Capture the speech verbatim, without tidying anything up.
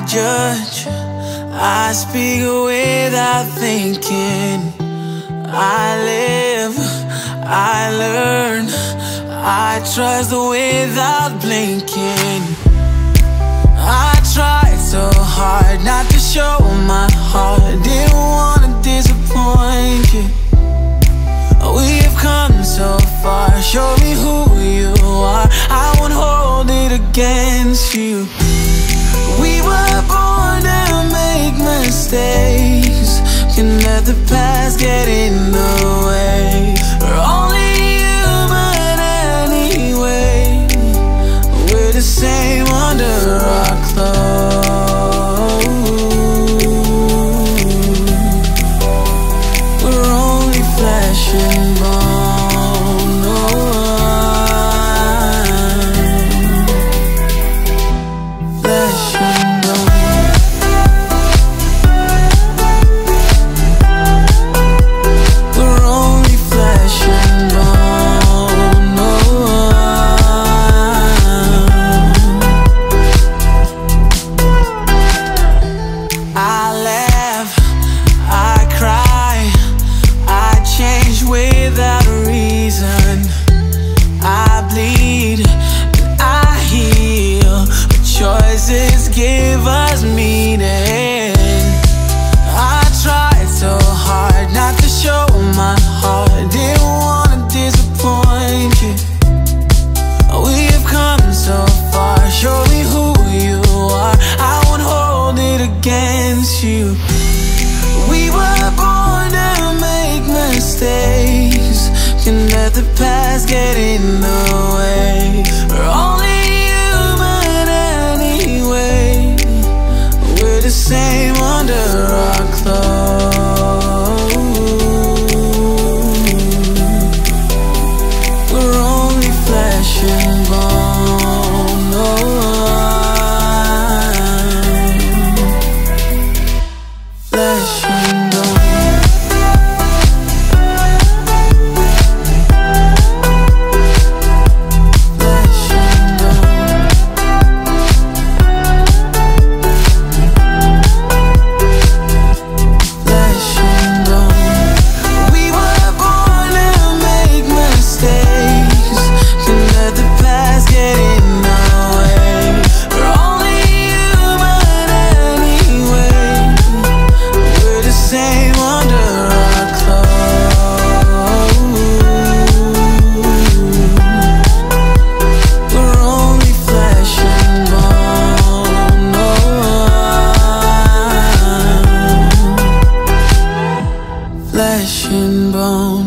judge, I speak without thinking. I live, I learn, I trust without blinking. I tried so hard not to show my heart, didn't wanna disappoint you. We have come so far, show me who you are, I won't hold it against you. We were born to make mistakes, can let the past get in the way. We're only human anyway, we're the same under our clothes. We're only flesh and bone, oh. Flesh and bone. We're only flesh and bone, oh. I laugh, I cry, I change without a reason. I bleed, but I heal, but choices give us meaning. I tried so hard not to show my heart, didn't wanna disappoint you. We have come so far, show me who you are, I won't hold it against you. We were born to make mistakes, can let the past get in the way. We're only human anyway, we're the same under our clothes. We're only flesh and bone, oh. Flesh and bone. Flesh and bone. Flesh and bone. We were born to make mistakes, can let the past get in the way. We're only human anyway, we're the same under our clothes. We're only flesh and bone, oh. Flesh and bone.